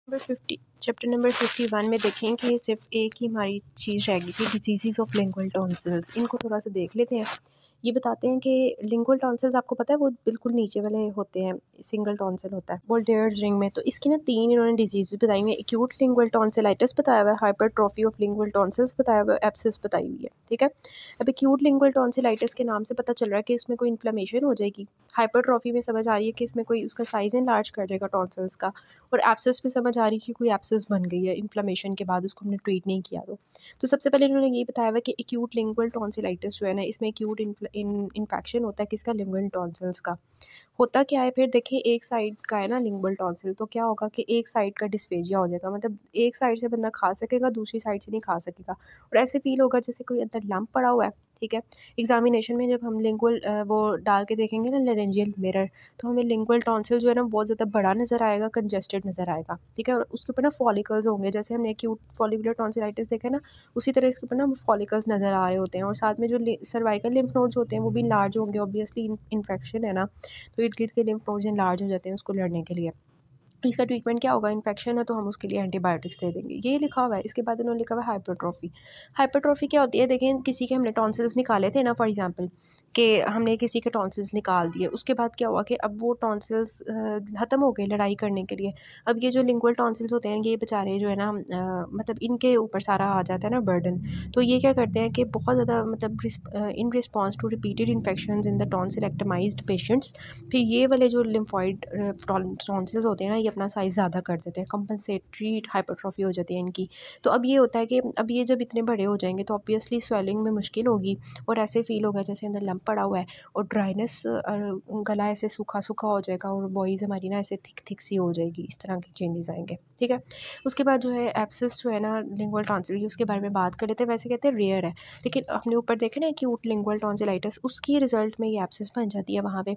Chapter number 51 में देखें कि सिर्फ एक ही हमारी चीज़ रह गई थी, डिसीज़ ऑफ लिंगुअल टॉन्सिल्स। इनको थोड़ा सा देख लेते हैं। ये बताते हैं कि लिंगुअल टॉन्सिल्स आपको पता है वो बिल्कुल नीचे वाले होते हैं, सिंगल टॉन्सिल होता है वोल्टेयर्स रिंग में। तो इसकी ना 3 इन्होंने डिजीज़ बताई हुई हैं। एक्यूट लिंगुअल टॉन्सिलाइटिस बताया हुआ है, हाइपरट्रॉफी ऑफ लिंगुअल टॉन्सिल्स बताया हुआ है, एब्सिस बताई हुई है। ठीक है, अब एक्यूट लिंगुअल टॉन्सिलाइटिस के नाम से पता चल रहा है कि इसमें कोई इन्फ्लेमेशन हो जाएगी। हाइपरट्रॉफी में समझ आ रही है कि इसमें कोई उसका साइज़ एनलार्ज कर देगा टॉन्सिल्स का। और एब्सेस में समझ आ रही है कि कोई एब्सेस बन गई है इन्फ्लेमेशन के बाद, उसको हमने ट्रीट नहीं किया। तो सबसे पहले इन्होंने ये बताया हुआ कि एक्यूट लिंगुअल टॉन्सिलाइटिस जो है ना, इसमें एक्यूट इन्फेक्शन होता है किसका, लिंगुअल टॉन्सिल्स का। होता क्या है फिर देखिए, एक साइड का है ना लिंगुअल टॉन्सिल, तो क्या होगा कि एक साइड का डिस्फेजिया हो जाएगा, मतलब एक साइड से बंदा खा सकेगा, दूसरी साइड से नहीं खा सकेगा। और ऐसे फील होगा जैसे कोई अंदर लंप पड़ा हुआ है। ठीक है, एग्जामिनेशन में जब हम लिंगुअल वो डाल के देखेंगे ना लेरेंजियल मिरर, तो हमें लिंगुअल टॉन्सिल जो है ना बहुत ज़्यादा बड़ा नज़र आएगा, कंजेस्टेड नज़र आएगा। ठीक है, और उसके ऊपर ना फॉलिकल्स होंगे, जैसे हमने एक्यूट फॉलिकुलर टॉन्सिलाइटिस देखा है ना, उसी तरह इसके ऊपर ना फॉलिकल्स नज़र आ रहे होते हैं। और साथ में जो सर्वाइकल लिम्फ नोड्स होते हैं वो भी लार्ज होंगे, ऑब्वियसली इन्फेक्शन है ना, तो इर्द गिर्द के लिम्फ नोड्स लार्ज हो जाते हैं उसको लड़ने के लिए। इसका ट्रीटमेंट क्या होगा, इन्फेक्शन है तो हम उसके लिए एंटीबायोटिक्स दे देंगे, ये लिखा हुआ है। इसके बाद उन्होंने लिखा हुआ है हाइपरट्रॉफी। हाइपरट्रॉफी क्या होती है, देखें किसी के हमने टॉन्सिल्स निकाले थे ना, फॉर एग्जांपल कि हमने किसी के टॉन्सिल्स निकाल दिए, उसके बाद क्या हुआ कि अब वो टॉन्सिल्स ख़त्म हो गए लड़ाई करने के लिए। अब ये जो लिंगुअल टॉन्सिल्स होते हैं, ये बेचारे जो है ना मतलब इनके ऊपर सारा आ जाता है ना बर्डन। तो ये क्या करते हैं कि बहुत ज़्यादा मतलब in response to repeated infection in the tonsillectomised patients, फिर ये वाले जो लिम्फॉइड टॉन्सिल्स होते हैं ना, ये अपना साइज़ ज़्यादा कर देते हैं, कंपनसेटरी हाइपरट्रॉफी हो जाती है इनकी। तो अब ये होता है कि अब ये जब इतने बड़े हो जाएंगे तो ऑब्वियसली स्वेलिंग में मुश्किल होगी, और ऐसे फील होगा जैसे अंदर लंप पड़ा हुआ है, और ड्राइनेस, गला ऐसे सूखा सूखा हो जाएगा, और वॉइस हमारी ना ऐसे थिक थिक सी हो जाएगी, इस तरह के चेंजेस आएंगे। ठीक है, उसके बाद जो है एब्सेस जो है ना लिंगुअल टॉन्सिल की, उसके बारे में बात कर लेते हैं। वैसे कहते हैं रेयर है, लेकिन अपने ऊपर देखें ना एक्यूट लिंगुअल टॉन्सिलाइटिस, उसकी रिजल्ट में ये एब्सेस बन जाती है वहाँ पे।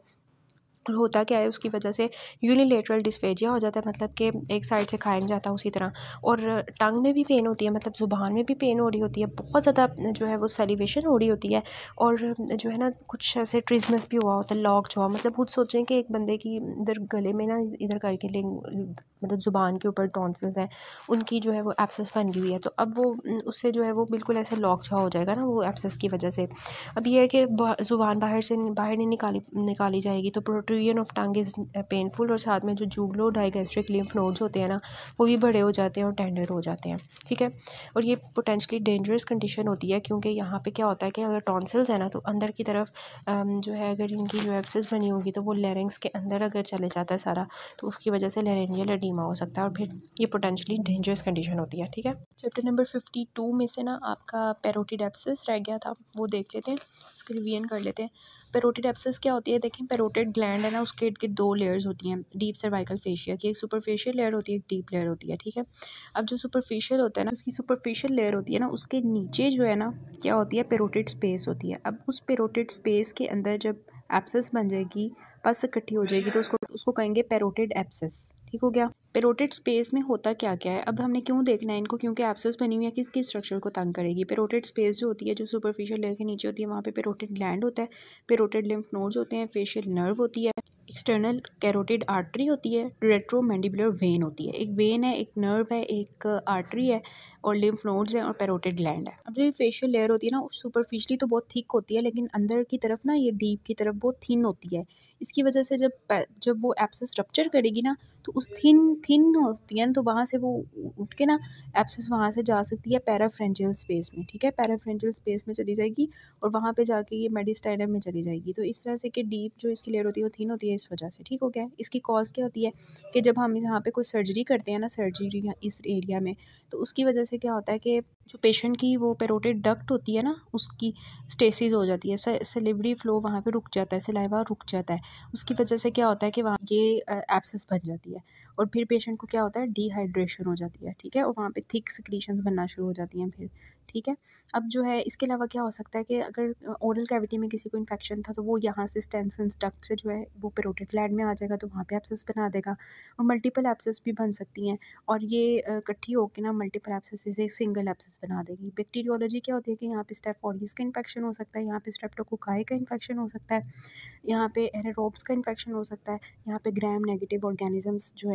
और होता क्या है, उसकी वजह से यूनिलेटरल डिस्फेजिया हो जाता है, मतलब कि एक साइड से खाया नहीं जाता उसी तरह। और टंग में भी पेन होती है, मतलब ज़ुबान में भी पेन हो रही होती है, बहुत ज़्यादा जो है वो सेलिवेशन हो रही होती है। और जो है ना कुछ ऐसे ट्रिज्मस भी हुआ होता है, लॉक जो, मतलब खुद सोचें कि एक बंदे की इधर गले में ना इधर करके मतलब ज़ुबान के ऊपर टॉन्सिल्स हैं, उनकी जो है वो एब्सेस बन गई हुई है। तो अब वो उससे जो है वो बिल्कुल ऐसे लॉक छा हो जाएगा ना वो एब्सेस की वजह से। अब ये है कि ज़ुबान बाहर नहीं निकाली जाएगी, तो protrusion of tongue is painful. और साथ में जो जूगलो डाइगैस्ट्रिक लिम्फ नोड्स होते हैं ना, वो भी बड़े हो जाते हैं और टेंडर हो जाते हैं। ठीक है, और ये पोटेंशली डेंजरस कंडीशन होती है, क्योंकि यहाँ पे क्या होता है कि अगर टॉन्सिल्स है ना, तो अंदर की तरफ जो है अगर इनकी जो एब्सेस बनी होगी तो वो लेरिंग्स के अंदर अगर चले जाता है सारा, तो उसकी वजह से लेरेंजियल एडीमा हो सकता है, और फिर ये पोटेंशली डेंजरस कंडीशन होती है। ठीक है, चैप्टर नंबर 52 में से ना आपका पैरोटिड एब्सेस रह गया था, वो देख लेते हैं, इसका रिवीजन कर लेते हैं। पैरोटिड एब्सेस क्या होती है, देखें पैरोटिड ग्लैंड है ना, उसके इर्द गिर्द 2 लेयर्स होती हैं डीप सर्वाइकल फेशिया की, एक सुपरफिशियल लेयर होती है, एक डीप लेयर होती है। ठीक है, अब जो सुपरफिशियल होता है ना, उसकी सुपरफिशियल लेयर होती है ना, उसके नीचे जो है ना क्या होती है, पैरोटिड स्पेस होती है। अब उस पैरोटिड स्पेस के अंदर जब एब्सेस बन जाएगी, पस इकट्ठी हो जाएगी, तो उसको उसको कहेंगे पैरोटिड एब्सेस। ठीक हो गया। पैरोटिड स्पेस में होता क्या क्या है, अब हमने क्यों देखना है इनको, क्योंकि एब्सेस बनी हुई है किसकी स्ट्रक्चर को तंग करेगी। पैरोटिड स्पेस जो होती है, जो सुपरफिशियल लेयर के नीचे होती है, वहाँ पे पैरोटिड ग्लैंड होता है, पैरोटिड लिम्फ नोड्स होते हैं, फेशियल नर्व होती है, एक्सटर्नल कैरोटिड आर्टरी होती है, रेट्रोमैंडिबुलर वेन होती है। एक वेन है, एक नर्व है, एक आर्टरी है, और लिम्फ नोड्स हैं, और पैरोटिड ग्लैंड है। अब जो ये फेशियल लेयर होती है ना, सुपरफिशियली तो बहुत थिक होती है, लेकिन अंदर की तरफ ना ये डीप की तरफ बहुत थिन होती है। इसकी वजह से जब वो एब्सेस रप्चर करेगी ना, तो उस थिन होती है ना, तो वहाँ से वो उठ के ना एब्सेस वहाँ से जा सकती है पैराफ्रेंजियल स्पेस में। ठीक है, पैराफ्रेंजियल स्पेस में चली जाएगी, और वहाँ पे जाके ये मेडिस्टाइनम में चली जाएगी। तो इस तरह से कि डीप जो इसकी लेयर होती है वो थिन होती है इस वजह से। ठीक हो गया। इसकी कॉज क्या होती है कि जब हम यहाँ पे कोई सर्जरी करते हैं ना, सर्जरी इस एरिया में, तो उसकी वजह से क्या होता है कि जो पेशेंट की वो पैरोटिड डक्ट होती है ना, उसकी स्टेसिस हो जाती है, सलिवरी फ्लो वहाँ पे रुक जाता है, सलाइवा रुक जाता है। उसकी वजह से क्या होता है कि वहाँ ये एब्सेस बन जाती है, और फिर पेशेंट को क्या होता है, डिहाइड्रेशन हो जाती है। ठीक है, और वहाँ पे थिक सिक्रीशंस बनना शुरू हो जाती हैं फिर। ठीक है, अब जो है इसके अलावा क्या हो सकता है कि अगर ओरल कैविटी में किसी को इन्फेक्शन था, तो वो यहाँ से स्टेंसिस डक्ट से जो है वो पैरोटिड ग्लैंड में आ जाएगा, तो वहाँ पे एब्सेस बना देगा, और मल्टीपल एब्सेस भी बन सकती हैं, और ये इकट्ठी होकर ना मल्टीपल एब्सेस से सिंगल एब्सेस बना देगी। बैक्टीरियोलॉजी क्या होती है कि यहाँ पे स्टेफ ऑरिस का इन्फेक्शन हो सकता है, यहाँ पे स्ट्रेप्टोकोकाई का इन्फेक्शन हो सकता है, यहाँ पे एनारोब्स का इन्फेक्शन हो सकता है, यहाँ पे ग्राम नेगेटिव ऑर्गेनिजम्स जो है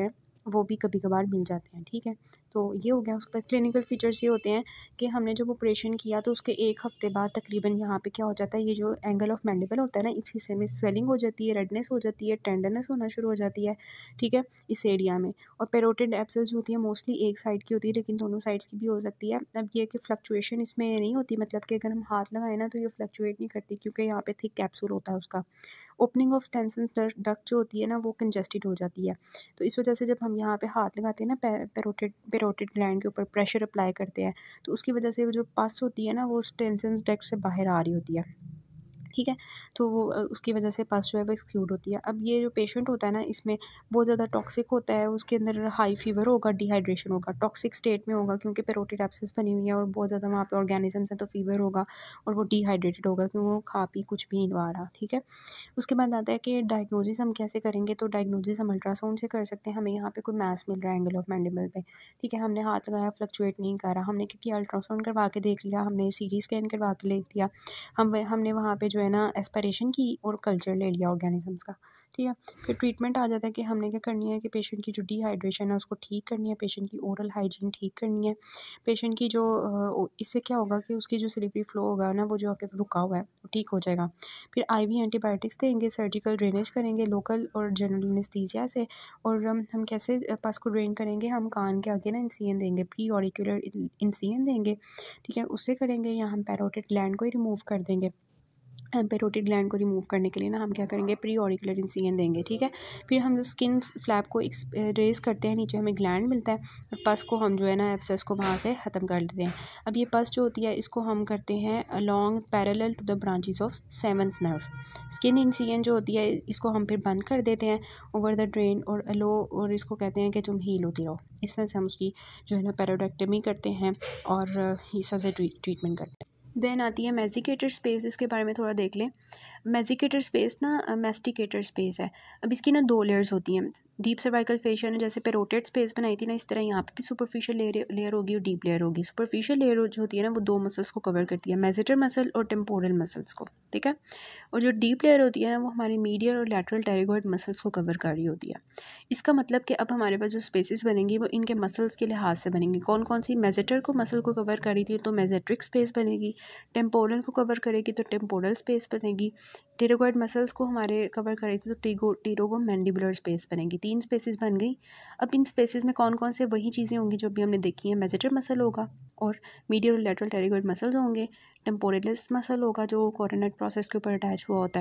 वो भी कभी कभार मिल जाते हैं, ठीक है। तो ये हो गया। उसके बाद क्लिनिकल फीचर्स ये होते हैं कि हमने जब ऑपरेशन किया तो उसके 1 हफ़्ते बाद तकरीबन यहाँ पे क्या हो जाता है, ये जो एंगल ऑफ मैंडिबल होता है ना, इस हिस्से में स्वेलिंग हो जाती है, रेडनेस हो जाती है, टेंडरनेस होना शुरू हो जाती है, ठीक है, इस एरिया में। और पैरोटिड एब्सेस जो होती है मोस्टली एक साइड की होती है, लेकिन दोनों साइड्स की भी हो सकती है। अब ये कि फ्लक्चुएशन इसमें नहीं होती, मतलब कि अगर हम हाथ लगाएं ना तो ये फ्लक्चुएट नहीं करती, क्योंकि यहाँ पे थिक कैप्सूल होता है उसका। ओपनिंग ऑफ स्टेंसिल डक्ट जो होती है ना वो कंजस्टेड हो जाती है। तो इस वजह से जब हम यहाँ पे हाथ लगाते हैं ना पैरोटिड ग्लैंड के ऊपर प्रेशर अप्लाई करते हैं, तो उसकी वजह से वो जो पस होती है ना वो स्टेंसिल डक्ट से बाहर आ रही होती है, ठीक है। तो वो उसकी वजह से पस जो है वो एक्सक्लूड होती है। अब ये जो पेशेंट होता है ना, इसमें बहुत ज़्यादा टॉक्सिक होता है, उसके अंदर हाई फीवर होगा, डिहाइड्रेशन होगा, टॉक्सिक स्टेट में होगा, क्योंकि पैरोटिड एब्सेस बनी हुई है और बहुत ज़्यादा वहाँ पे ऑर्गेनिजम्स हैं, तो फीवर होगा और वो डिहाइड्रेटेड होगा क्योंकि वो खा पी कुछ भी नहीं पा रहा, ठीक है। उसके बाद आता है कि डायग्नोसिस हम कैसे करेंगे, तो डायग्नोसिस हम अल्ट्रासाउंड से कर सकते हैं। हमें यहाँ पे कोई मैस मिल रहा है एंगल ऑफ मैंडिबल पे, ठीक है, हमने हाथ लगाया, फ्लक्चुएट नहीं कर रहा, हमने क्या किया, अल्ट्रासाउंड करवा के देख लिया, हमने सीटी स्कैन करवा के देख लिया, हमने वहाँ पे जो है ना एस्पिरेशन की और कल्चर ले लिया ऑर्गेनिजम्स का, ठीक है। फिर ट्रीटमेंट आ जाता है कि हमने क्या करनी है कि पेशेंट की जो डिहाइड्रेशन है उसको ठीक करनी है, पेशेंट की ओरल हाइजीन ठीक करनी है, पेशेंट की जो इससे क्या होगा कि उसकी जो सिलिपरी फ्लो होगा ना वो जो आके रुका हुआ है वो ठीक हो जाएगा। फिर आईवी एंटीबायोटिक्स देंगे, सर्जिकल ड्रेनेज करेंगे लोकल और जनरल एनेस्थीसिया से। और हम कैसे पस को ड्रेन करेंगे, हम कान के आगे ना इंसिजन देंगे, प्री ऑरिकुलर इंसिजन देंगे, ठीक है, उससे करेंगे, या हम पैरोटिड ग्लैंड को ही रिमूव कर देंगे। पैरोटिड ग्लैंड को रिमूव करने के लिए ना हम क्या करेंगे, प्री ऑरिकुलर इंसिजन देंगे, ठीक है। फिर हम जब स्किन फ्लैप को रेज करते हैं, नीचे हमें ग्लैंड मिलता है और पस को हम जो है ना एब्सेस को वहाँ से ख़त्म कर देते हैं। अब ये पस जो होती है इसको हम करते हैं along parallel to the branches of 7th nerve. Skin incision जो होती है इसको हम फिर बंद कर देते हैं ओवर द ड्रेन और लो, और इसको कहते हैं कि तुम हील होती रहो। इस तरह से हम उसकी जो है ना पैरोडेक्टमी करते हैं और इस तरह से ट्रीटमेंट करते हैं। देन आती है मेजिकेटर स्पेस, इसके बारे में थोड़ा देख लें। मेजिकेटर स्पेस ना मेस्टिकेटर स्पेस है। अब इसकी ना 2 लेयर्स होती हैं। डीप सर्वाइकल फेशिया ने जैसे पैरोटिड स्पेस बनाई थी ना, इस तरह यहाँ पे भी सुपरफिशियल लेयर होगी और डीप लेयर होगी। सुपरफिशियल लेयर जो होती है ना वो 2 मसल्स को कवर करती है, मेजिटर मसल और टेम्पोरल मसल्स को, ठीक है। और जो डीप लेयर होती है ना वो हमारी मीडियल और लैटरल टेरिगॉइड मसल्स को कवर कर रही होती है। इसका मतलब कि अब हमारे पास जो स्पेसेस बनेंगी वो इनके मसल्स के लिहाज से बनेंगी। कौन कौन सी, मेजिटर को मसल को कवर करी थी तो मेजेट्रिक स्पेस बनेगी, टेम्पोरल को कवर करेगी तो टेम्पोरल स्पेस बनेगी, टेरिगॉइड मसल्स को हमारे कवर करी थी तो टीरोगो मैंडिबुलर स्पेस बनेगी। 3 स्पेसेस बन गई। अब इन स्पेसेस में कौन कौन से वही चीज़ें होंगी जो भी हमने देखी हैं। मेजिटर मसल होगा और मीडियल और लैटरल टेरिगॉइड मसल्स होंगे, टेम्पोरलिस मसल होगा जो कोरोनेट प्रोसेस के ऊपर अटैच हुआ होता है,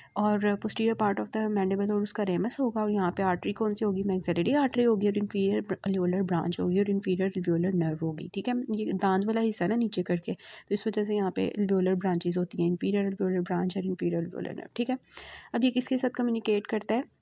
और posterior part of the mandible और उसका रेमस होगा। और यहाँ पे आर्टरी कौन सी होगी, मैक्सिलरी आर्टरी होगी, और इन्फीरियर अल्वियोलर ब्रांच होगी और इन्फीरियर अल्वियोलर नर्व होगी, ठीक है। ये दांत वाला हिस्सा ना नीचे करके, तो इस वजह से यहाँ पे अल्वियोलर ब्रांचेज होती हैं, इन्फीरियर अल्वियोलर ब्रांच और इन्फीरियर अल्वियोलर नर्व, ठीक है। अब ये किसके साथ कम्युनिकेट करता है,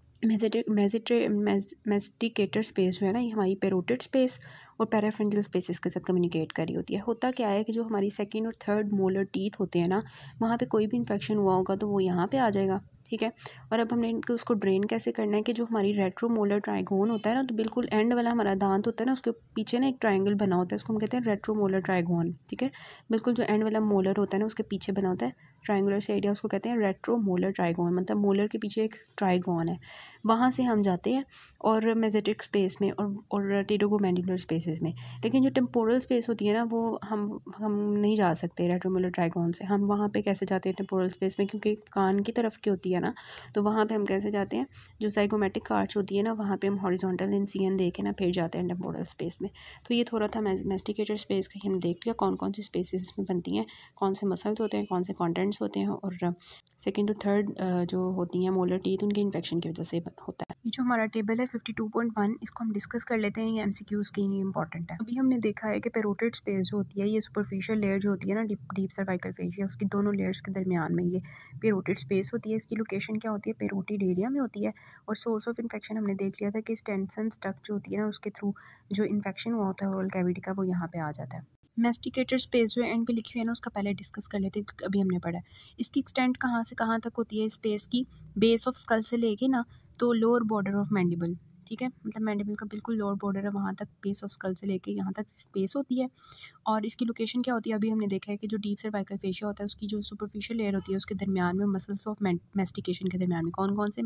मेस्टिकेटर स्पेस जो है ना ये हमारी पैरोटिड स्पेस और पैराफ्रंटल स्पेसेस के साथ कम्युनिकेट कर रही होती है। होता क्या है कि जो हमारी 2nd और 3rd मोलर टीथ होते हैं ना, वहाँ पे कोई भी इन्फेक्शन हुआ होगा तो वो यहाँ पे आ जाएगा, ठीक है। और अब हमने इनको उसको ड्रेन कैसे करना है कि जो हमारी रेट्रोमोलर ट्राइगोन होता है ना, तो बिल्कुल एंड वाला हमारा दांत होता है ना उसके पीछे ना एक ट्राइंगल बना होता है, उसको हम कहते हैं रेट्रोमोलर ट्राइगोन, ठीक है। बिल्कुल जो एंड वाला मोलर होता है ना उसके पीछे बना होता है ट्राइंगुलर से एरिया, उसको कहते हैं रेट्रोमोलर ट्राइगोन, मतलब मोलर के पीछे एक ट्राइगोन है। वहाँ से हम जाते हैं और मेजेटिक स्पेस में और टेरोगोमैंडिबुलर स्पेसेस में। लेकिन जो टेम्पोरल स्पेस होती है ना वो हम नहीं जा सकते रेट्रोमोलर ट्राइगोन से। हम वहाँ पे कैसे जाते हैं टेम्पोरल स्पेस में, क्योंकि कान की तरफ की होती है ना, तो वहाँ पे हम कैसे जाते हैं, जो ज़ाइगोमैटिक आर्च होती है ना वहाँ पे हम हॉरिजॉन्टल इंसिजन दे के ना फिर जाते हैं टेम्पोरल स्पेस में। तो ये थोड़ा था मेस्टिकेटर स्पेस का, हमने देख लिया कौन कौन सी स्पेसेस इसमें बनती हैं, कौन से मसल्स होते हैं, कौन से कॉन्टेंट्स होते हैं, और 2nd और 3rd जो होती हैं मोलर टीथ उनके इन्फेक्शन की वजह से होता है। ये जो हमारा टेबल है 52.1, इसको हम डिस्कस कर लेते हैं, ये MCQs के लिए इंपॉर्टेंट है। अभी हमने देखा है कि पैरोटिड स्पेस जो होती है ये सुपरफिशियल लेयर जो होती है ना डीप सर्वाइकल फेशिया, उसकी दोनों लेयर्स के दरमियान में ये पैरोटिड स्पेस होती है। इसकी लोकेशन क्या होती है, पैरोटिड एरिया में होती है। और सोर्स ऑफ इन्फेक्शन हमने देख लिया था कि स्टेंसन डक्ट जो होती है ना उसके थ्रू जो इन्फेक्शन हुआ होता है ओरल कैविटी का वो यहाँ पे आ जाता है। मेस्टिकेटर स्पेस जो एंड पे लिखी हुई है ना उसका पहले डिस्कस कर लेते हैं, अभी हमने पढ़ा है। इसकी एक्सटेंट कहाँ से कहाँ तक होती है स्पेस की, बेस ऑफ स्कल से लेके ना तो लोअर बॉर्डर ऑफ मैंडिबल, ठीक है, मतलब मैंडिबल का बिल्कुल लोअर बॉर्डर है, वहाँ तक बेस ऑफ स्कल से लेके यहाँ तक स्पेस होती है। और इसकी लोकेशन क्या होती है, अभी हमने देखा है कि जो डीप सर्वाइकल फेशिया होता है उसकी जो सुपरफिशियल लेयर होती है उसके दरमियान में मसल्स ऑफ मेस्टिकेशन के दरमियान में कौन कौन से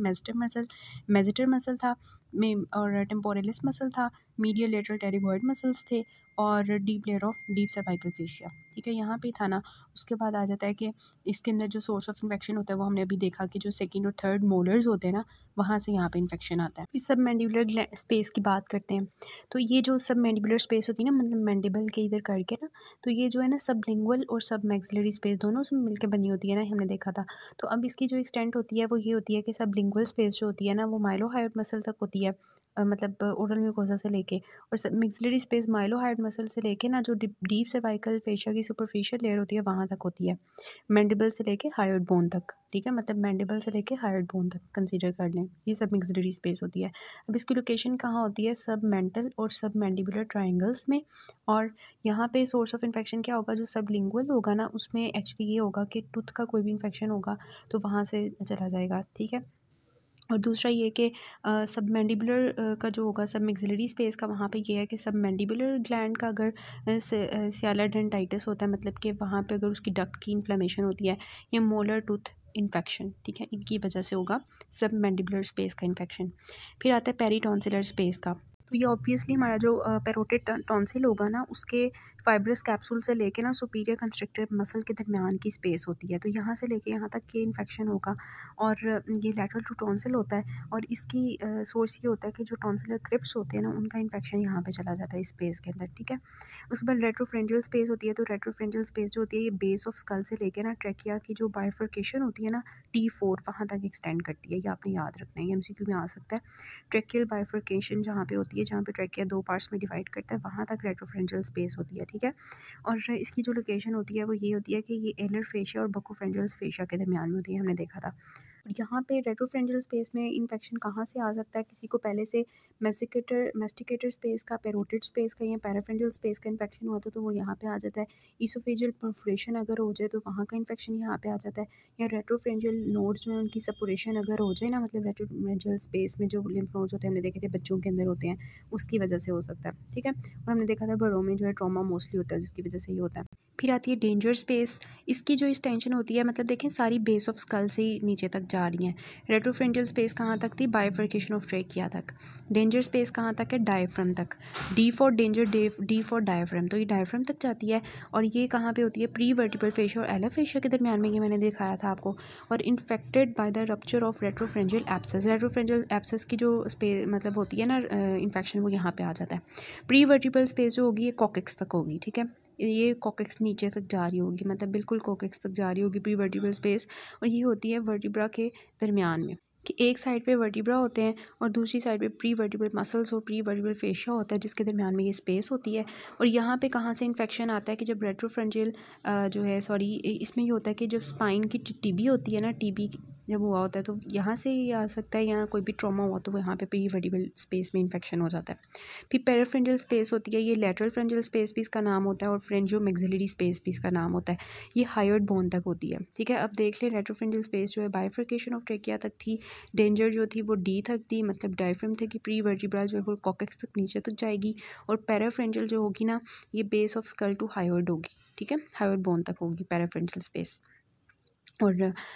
मेजिटर मसल था में, और टेम्पोरलिस मसल था, मीडियल लेटरल टेरिगॉइड मसल्स थे, और deep layer of deep cervical fascia. ठीक है, यहाँ पे था ना। उसके बाद आ जाता है कि इसके अंदर जो सोर्स ऑफ इन्फेक्शन होता है वो हमने अभी देखा कि जो सेकंड और थर्ड मोलर्स होते हैं ना, वहाँ से यहाँ पे इन्फेक्शन आता है। इस सब मैंडिबुलर स्पेस की बात करते हैं। तो ये जो सब मैंडिबुलर स्पेस होती है ना, मतलब मैंडिबल के इधर करके ना, तो ये जो है ना सबलिंगुअल और सब मैक्सिलरी स्पेस दोनों से मिलकर बनी होती है ना, हमने देखा था। तो अब इसकी जो एक्सटेंट होती है वो ये होती है कि सबलिंगुअल स्पेस जो होती है ना वो माइलोहायोइड मसल तक होती है, मतलब ओरल म्यूकोसा से लेके, और सब मैक्सिलरी स्पेस माइलोहायोइड मसल से लेके ना जो डीप सर्वाइकल फेशिया की सुपरफिशियल लेयर होती है वहाँ तक होती है, मैंडिबल से लेके हायोइड बोन तक। ठीक है, मतलब मैंडिबल से लेके हायोइड बोन तक कंसीडर कर लें, ये सब मैक्सिलरी स्पेस होती है। अब इसकी लोकेशन कहाँ होती है, सब मेंटल और सब मैंडिबुलर ट्रायंगल्स में। और यहाँ पे सोर्स ऑफ इन्फेक्शन क्या होगा, जो सबलिंगुअल होगा ना उसमें एक्चुअली ये होगा कि टूथ का कोई भी इन्फेक्शन होगा तो वहाँ से चला जाएगा। ठीक है, और दूसरा ये कि सब मैंडिबुलर का जो होगा सब मैक्सिलरी स्पेस का, वहाँ पे ये है कि सब मैंडिबुलर ग्लैंड का अगर सियाला डेंटाइटिस होता है, मतलब कि वहाँ पे अगर उसकी डक्ट की इन्फ्लेमेशन होती है या मोलर टूथ इन्फेक्शन, ठीक है, इनकी वजह से होगा सब मैंडिबुलर स्पेस का इन्फेक्शन। फिर आता है पेरीटॉन्सिलर स्पेस का। तो ये ऑब्वियसली हमारा जो पेरोटिड टॉन्सिल होगा ना उसके फाइब्रस कैप्सूल से लेके ना सुपीरियर कंस्ट्रक्टिव मसल के दरमियान की स्पेस होती है, तो यहाँ से लेके यहाँ तक ये इन्फेक्शन होगा। और ये लैटरल टू टॉन्सिल होता है, और इसकी सोर्स ये होता है कि जो टॉन्सिलर क्रिप्स होते हैं ना उनका इन्फेक्शन यहाँ पे चला जाता है इस स्पेस के अंदर। ठीक है, उसके बाद रेट्रोफ्रेंजियल स्पेस होती है। तो रेट्रोफ्रेंजियल स्पेस जो होती है ये बेस ऑफ स्कल से लेके ना ट्रेकिया की जो बाइफर्केशन होती है ना T4 वहाँ तक एक्सटेंड करती है, ये आपने याद रखना है, ये MCQ में आ सकता है। ट्रेकियल बाइफर्केशन जहाँ पे होती है, जहाँ पे ट्रेकिया दो पार्ट्स में डिवाइड करता है, वहाँ तक रेट्रोफ्रेंजियल स्पेस होती है। ठीक है, और इसकी जो लोकेशन होती है वो ये होती है कि ये एलर फेशिया और बकोफ्रेंजियल फेशिया के दरमियान में होती है, हमने देखा था। और यहाँ पे रेट्रोफ्रेंजियल स्पेस में इन्फेक्शन कहाँ से आ सकता है, किसी को पहले से मेस्टिकेटर स्पेस का, पेरोटिड स्पेस का या पैराफ्रेंजियल स्पेस का इन्फेक्शन हुआ तो वो यहाँ पे आ जाता है। ईसोफेजियल परफोरेशन अगर हो जाए तो वहाँ का इन्फेक्शन यहाँ पे आ जाता है। या रेट्रोफ्रेंजियल नोड्स जो है उनकी सपोरेशन अगर हो जाए ना, मतलब रेट्रोफ्रेंजियल स्पेस में जो लिम्फ नोड्स होते हैं हमने देखे थे बच्चों के अंदर होते हैं, उसकी वजह से हो सकता है। ठीक है, और हमने देखा था बड़ों में जो है ट्रॉमा मोस्टली होता है जिसकी वजह से ये होता है। फिर आती है डेंजर स्पेस। इसकी जो एक्सटेंशन होती है, मतलब देखें सारी बेस ऑफ स्कल से ही नीचे तक जा रही हैं। रेट्रोफ्रेंजियल स्पेस कहाँ तक थी, बाइफर्केशन ऑफ ट्रेकिया तक। डेंजर स्पेस कहाँ तक है, डायफ्राम तक। D for danger, D for diaphragm, तो ये डायफ्राम तक जाती है। और ये कहाँ पे होती है, प्री वर्टिब्रल फेशिया और एलर फेशिया के दरमियान में, ये मैंने दिखाया था आपको। और infected by the rupture of retropharyngeal abscess. Retropharyngeal abscess की जो स्पेस मतलब होती है ना इन्फेक्शन, वो यहाँ पे आ जाता है। प्री वर्टिब्रल स्पेस जो होगी ये कॉकेक्स तक होगी। ठीक है, ये कॉकेक्स नीचे तक जा रही होगी, मतलब बिल्कुल कॉकेक्स तक जा रही होगी प्री वर्टिब्रल स्पेस। और ये होती है वर्टिब्रा के दरमियान में, कि एक साइड पे वर्टिब्रा होते हैं और दूसरी साइड पे प्री वर्टिब्रल मसल्स और प्री वर्टिब्रल फेशिया होता है जिसके दरमियान में ये स्पेस होती है। और यहाँ पे कहाँ से इन्फेक्शन आता है कि जब रेट्रोफ्रेंजियल जो है सॉरी इसमें ये होता है कि जब स्पाइन की टीबी होती है ना, टीबी जब हुआ होता है तो यहाँ से ये आ सकता है, यहाँ कोई भी ट्रॉमा हुआ तो वो यहाँ पे प्री वर्टिब्रल स्पेस में इन्फेक्शन हो जाता है। फिर पैराफ्रेंजियल स्पेस होती है, ये लैटरल फ्रेंजियल स्पेस भी इसका नाम होता है और फ्रेंजियो मैक्सिलरी स्पेस भी इसका नाम होता है। ये हायोइड बोन तक होती है। ठीक है, अब देख लें रेट्रोफ्रेंजियल स्पेस जो है बाइफर्केशन ऑफ ट्रेकिया तक थी, डेंजर जो थी वो डी तक थी, मतलब डायफ्राम थे कि प्री वर्टिब्रा जो है वो कॉकेक्स तक नीचे तक जाएगी। और पैराफ्रेंजियल जो होगी ना ये base of skull to hyoid होगी। ठीक है, हायोइड बोन तक होगी पैराफ्रेंजियल स्पेस। और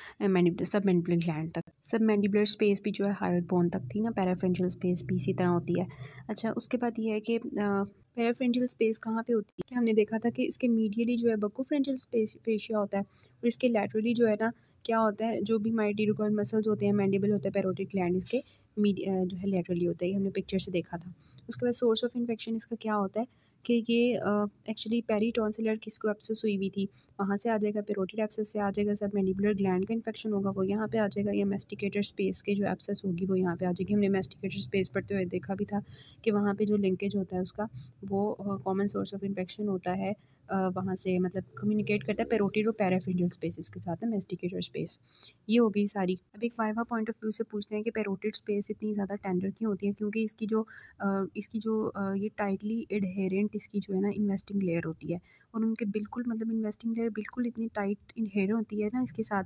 सब मैंडिबुलर ग्लैंड तक, सब मैंडिबुलर स्पेस भी जो है हायोइड बोन तक थी ना, पैराफ्रेंजियल स्पेस भी इसी तरह होती है। अच्छा, उसके बाद ये है कि पैराफ्रेंजियल स्पेस कहाँ पे होती है, कि हमने देखा था कि इसके मीडियली जो है बकोफ्रेंजियल स्पेस फेशिया होता है, और इसके लैटरली जो है ना क्या होता है, जो भी हमारे टिरोकोइड मसल्स होते हैं, मैंडिबल होता है, पैरोटिड ग्लैंड इसके जो है लैटरली होता है, ये हमने पिक्चर से देखा था। उसके बाद सोर्स ऑफ इन्फेक्शन इसका क्या होता है कि ये एक्चुअली पेरीटॉन्सिलर किसको एब्सेस हुई हुई थी, वहाँ से आ जाएगा, पेरोटिड एब्सेस से आ जाएगा, सब मैंडिबुलर ग्लैंड का इन्फेक्शन होगा वो यहाँ पे आ जाएगा, या मेस्टिकेटर स्पेस के जो एब्सेस होगी वो यहाँ पे आ जाएगी। हमने मेस्टिकेटर स्पेस पढ़ते हुए देखा भी था कि वहाँ पे जो लिंकेज होता है उसका वो कॉमन सोर्स ऑफ इन्फेक्शन होता है, वहाँ से मतलब कम्युनिकेट करता है पेरोटिड और पैराफिंजियल स्पेसिस के साथ है मेस्टिकेटर स्पेस। ये हो गई सारी। अब एक वाइवा पॉइंट ऑफ व्यू से पूछते हैं कि पेरोटिड स्पेस इतनी ज़्यादा टेंडर क्यों होती है, क्योंकि इसकी जो ये टाइटली एडहेरेंट इसकी जो है ना इन्वेस्टिंग लेयर होती है, और उनके बिल्कुल मतलब इन्वेस्टिंग लेयर बिल्कुल इतनी टाइट इनहेर होती है ना इसके साथ,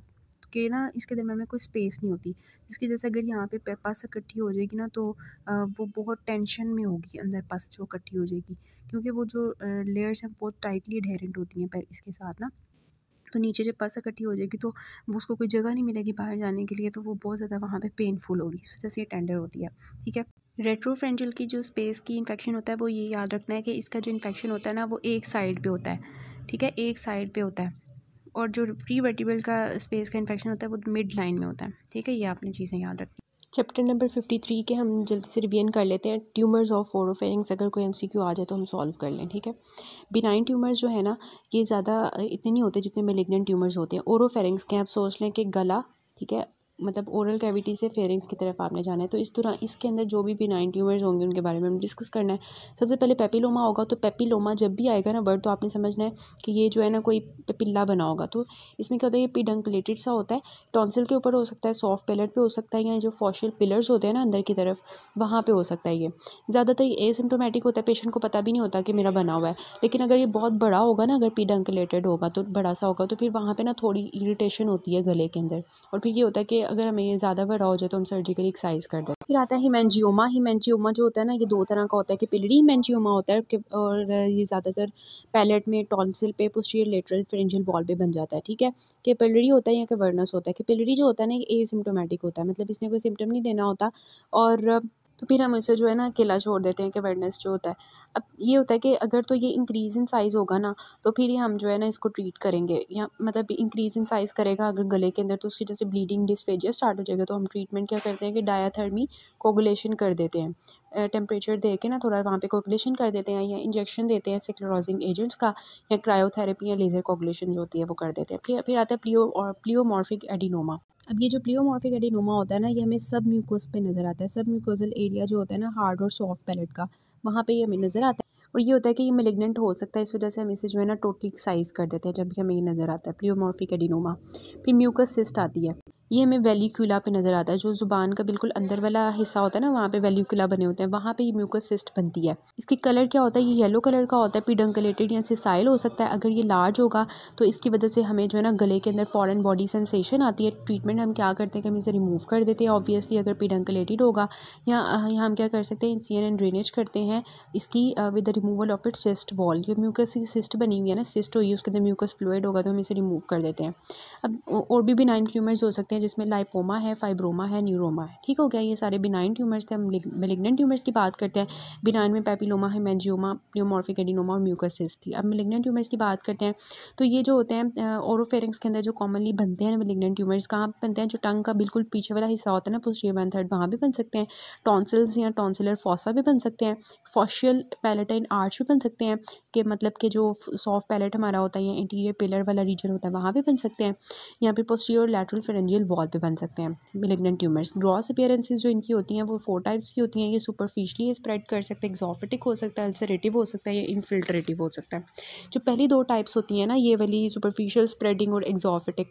के ना इसके दरमियान में कोई स्पेस नहीं होती, जिसकी वजह से अगर यहाँ पे पस इकट्ठी हो जाएगी ना तो वो बहुत टेंशन में होगी, अंदर पस जो इकट्ठी हो जाएगी, क्योंकि वो जो लेयर्स हैं बहुत टाइटली एडहेरेंट होती हैं पैर इसके साथ ना। तो नीचे जब पस इकट्ठी हो जाएगी तो वो उसको कोई जगह नहीं मिलेगी बाहर जाने के लिए, तो वो बहुत ज़्यादा वहाँ पे पेनफुल होगी, इस वजह से ये टेंडर होती है। ठीक है, रेट्रोफ्रेंजियल की जो स्पेस की इन्फेक्शन होता है वो ये याद रखना है कि इसका जो इन्फेक्शन होता है ना वो एक साइड पे होता है। ठीक है, एक साइड पे होता है, और जो प्री वर्टिब्रल का स्पेस का इन्फेक्शन होता है वो मिड लाइन में होता है। ठीक है, ये आपने चीज़ें याद रखनी। चैप्टर नंबर 53 के हम जल्दी से रिवीजन कर लेते हैं। ट्यूमर्स ऑफ ओरोफेरिंग्स, अगर कोई एमसीक्यू आ जाए तो हम सॉल्व कर लें। ठीक है, बिनाइन ट्यूमर्स जो है ना ये ज़्यादा इतने नहीं होते जितने मेलिग्नेंट ट्यूमर्स होते हैं। ओरोफेरिंग्स के आप सोच लें कि गला, ठीक है, मतलब ओरल कैविटी से फेरिंग्स की तरफ आपने जाना है, तो इस तरह इसके अंदर जो भी बिनाइन ट्यूमर्स होंगे उनके बारे में हम डिस्कस करना है। सबसे पहले पेपिलोमा होगा, तो पेपिलोमा जब भी आएगा ना वर्ड, तो आपने समझना है कि ये जो है ना कोई पेपिल्ला बना होगा। तो इसमें क्या होता है, ये पिडंकुलेटेड सा होता है, टॉन्सिल के ऊपर हो सकता है, सॉफ्ट पैलेट पे हो सकता है, या जो फॉशियल पिलर्स होते हैं ना अंदर की तरफ वहाँ पे हो सकता है। ये ज़्यादातर एसिम्प्टोमेटिक होता है, पेशेंट को पता भी नहीं होता कि मेरा बना हुआ है। लेकिन अगर ये बहुत बड़ा होगा ना, अगर पिडंकुलेटेड होगा तो बड़ा सा होगा, तो फिर वहाँ पे ना थोड़ी इरिटेशन होती है गले के अंदर, और फिर ये होता है कि अगर हमें ये ज़्यादा बड़ा हो जाए तो हम सर्जिकली एक्साइज कर दें। फिर आता है हिमेंजियोमा। हिमेंजियोमा जो होता है ना ये दो तरह का होता है, कि पिलरी हिमेंजियोमा होता है और ये ज़्यादातर पैलेट में टॉन्सिल पे पोस्टीरियर लेटरल फेरेंजियल वॉल पे बन जाता है। ठीक है, कि पिलरी होता है या कैवर्नस होता है। कि पिलरी जो होता है ना ये एसिम्प्टोमेटिक होता है, मतलब इसने कोई सिम्टम नहीं देना होता, और तो फिर हम इसे जो है ना अकेला छोड़ देते हैं। कैवर्नस जो होता है, अब ये होता है कि अगर तो ये इंक्रीज़ इन साइज़ होगा ना तो फिर ये हम जो है ना इसको ट्रीट करेंगे, या मतलब इंक्रीज़ इन साइज़ करेगा अगर गले के अंदर, तो उसकी जैसे ब्लीडिंग डिस्फेजिया स्टार्ट हो जाएगा, तो हम ट्रीटमेंट क्या करते हैं कि डायाथर्मी कोगुलेशन कर देते हैं। टेम्परेचर दे के ना थोड़ा वहाँ पे कोगुलेशन कर देते हैं, या इंजेक्शन देते हैं स्क्लेरोजिंग एजेंट्स का, या क्रायोथेरेपी या लेज़र कोगुलेशन जो होती है वो कर देते हैं। फिर आता है प्लियोमॉर्फिक एडिनोमा। अब ये जो प्लियोमॉर्फिक एडिनोमा होता है ना ये हमें सब म्यूकोस पे नज़र आता है। सब म्यूकोजल एरिया जो होता है ना हार्ड और सॉफ्ट पैलेट का, वहाँ पे ये हमें नज़र आता है, और ये होता है कि ये मेलिग्नेंट हो सकता है, इस वजह से हम इसे जो है ना टोटली एक्साइज कर देते हैं जब भी हमें ये नज़र आता है, प्लियोमॉर्फिक एडिनोमा। फिर म्यूकस सिस्ट आती है, ये हमें वेलिक्यूला पे नज़र आता है, जो ज़ुबान का बिल्कुल अंदर वाला हिस्सा होता है ना वहाँ पे वेलिक्यूला बने होते हैं, वहाँ पे ये म्यूकस सिस्ट बनती है। इसकी कलर क्या होता है, ये येलो कलर का होता है, पिडंकुलेटेड या सिसाइल हो सकता है। अगर ये लार्ज होगा तो इसकी वजह से हमें जो है ना गले के अंदर फॉरेन बॉडी सेंसेशन आती है। ट्रीटमेंट हम क्या करते हैं कि हम इसे रिमूव कर देते हैं ऑब्वियसली, अगर पिडंकुलेटेड होगा, या हम क्या कर सकते हैं इंसिजन एंड ड्रेनेज करते हैं इसकी with the removal of its cyst wall. जो म्यूकस की सिस्ट बनी हुई है ना, सिस्ट हुई है उसके अंदर म्यूकस फ्लूइड होगा, तो हम इसे रिमूव कर देते हैं। अब और भी बिनाइन ट्यूमर्स हो सकते हैं जिसमें लाइपोमा है, फाइब्रोमा है, न्यूरोमा है। ठीक हो गया, ये सारे बिनाइन ट्यूमर्स थे। हम मेलिग्नेंट ट्यूमर्स की बात करते हैं। बिनाइन में पेपिलोमा, हेमेंजियोमा, प्लियोमॉर्फिक एडिनोमा और म्यूकस सिस्ट थी। अब मेलिग्नेंट ट्यूमर्स की बात करते हैं, तो ये जो होते हैं ओरोफेरिंग्स के अंदर जो कॉमनली बनते हैं मेलिग्नेंट ट्यूमर्स, कहाँ पे बनते हैं, जो टंग का बिल्कुल पीछे वाला हिस्सा होता है ना पोस्टीरियर 1/3, वहाँ भी बन सकते हैं। टॉन्सिल्स या टॉन्सिलर फॉसा भी बन सकते हैं। फॉशियल पैलेटाइन आर्च भी बन सकते हैं, कि मतलब कि जो सॉफ्ट पैलेट हमारा होता है या इंटीरियर पिलर वाला रीजन होता है वहाँ भी बन सकते हैं, या फिर पोस्टीरियर लैटरल फेरेंजियल वॉल पे बन सकते हैं मेलिग्नेंट ट्यूमर्स। ग्रॉस अपीयरेंसेस जो इनकी होती हैं वो 4 टाइप्स की होती हैं। ये सुपरफिशियली स्प्रेड कर सकते हैं, एक्सोफिटिक हो सकता है, अल्सरेटिव हो सकता है, या इनफिल्ट्रेटिव हो सकता है। जो पहली 2 टाइप्स होती हैं ना, ये वाली सुपरफिशियल स्प्रेडिंग और एक्सोफिटिक,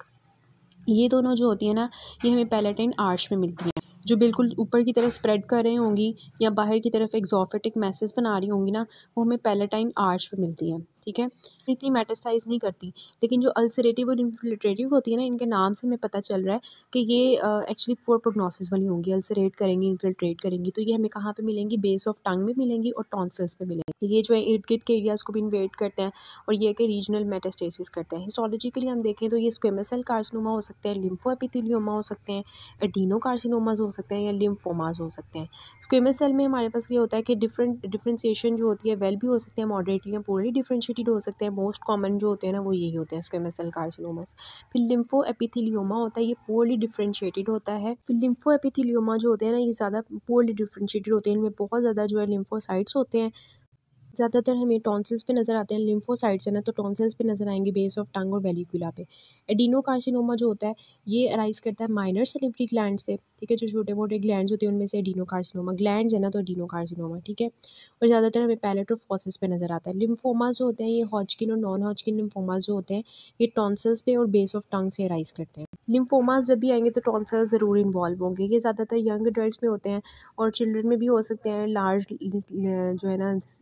ये दोनों जो होती है ना ये हमें पैलेटाइन आर्च में मिलती हैं। जो बिल्कुल ऊपर की तरफ स्प्रेड कर रही होंगी या बाहर की तरफ एक्सोफिटिक मैसेज बना रही होंगी ना, वो हमें पैलेटाइन आर्च पे मिलती हैं। ठीक है, इतनी मेटास्टाइज नहीं करती, लेकिन जो अल्सरेटिव और इन्फिल्ट्रेटिव होती है ना, इनके नाम से हमें पता चल रहा है कि ये एक्चुअली पुअर प्रोग्नोसिस वाली होंगी। अल्सरेट करेंगी, इन्फिल्ट्रेट करेंगी, तो ये हमें कहाँ पे मिलेंगी, बेस ऑफ टंग में मिलेंगी और टॉन्सिल्स पे मिलेंगी। ये जो है इर्द गिर्द के एरियाज़ को भी इन्वेट करते हैं, और ये कि रीजनल मेटास्टेसिस करते हैं। हिस्टोलॉजिकली हम देखें तो ये स्क्वेमस सेल कार्सिनोमा हो सकते हैं, लिम्फो एपिथेलियोमा हो सकते हैं, एडिनो कार्सिनोमाज हो सकते हैं, या लिम्फोमाज हो सकते हैं। स्क्वेमस सेल में हमारे पास ये होता है कि डिफरेंशिएशन जो होती है वेल भी हो सकते हैं, मॉडरेटली या पूरी डिफरेंशिएटेड हो सकते हैं। मोस्ट कॉमन जो होते हैं ना वो यही होते हैं, स्क्वेमस सेल कार्सिनोमास। फिर लिम्फो एपिथेलियोमा होता है, ये पोरली डिफरेंशिएटेड होता है। फिर लिम्फो एपिथेलियोमा जो होते हैं ना ये ज़्यादा पोरली डिफरेंशिएटेड होते हैं, इनमें बहुत ज़्यादा जो है लिम्फोसाइट्स होते हैं। ज़्यादातर हमें टॉन्सिल्स पे नज़र आते हैं, लिम्फोसाइट्स है ना तो टॉन्सिल्स पे नज़र आएंगे, बेस ऑफ टंग और वेलिकुला पे। एडिनोकार्सिनोमा जो होता है ये अराइज करता है माइनर सैलिवरी ग्लैंड से। ठीक है, जो छोटे मोटे ग्लैंड्स होते हैं उनमें से एडिनोकार्सिनोमा ग्लैंड्स है ना, तो एडिनोकार्सिनोमा। ठीक है, और ज़्यादातर हमें पैलेट और फॉसिस पे नज़र आता है। लिम्फोमास जो होते हैं ये हॉजकिन और नॉन हॉजकिन लिम्फोमास जो होते हैं ये टॉन्सिल्स पे और बेस ऑफ टंग से अराइज करते हैं। लिम्फोमास जब भी आएंगे तो टॉन्सिल्स ज़रूर इन्वॉल्व होंगे। ये ज़्यादातर यंग एडल्ट्स में होते हैं और चिल्ड्रन में भी हो सकते हैं। लार्ज जो है ना सर्वाइकल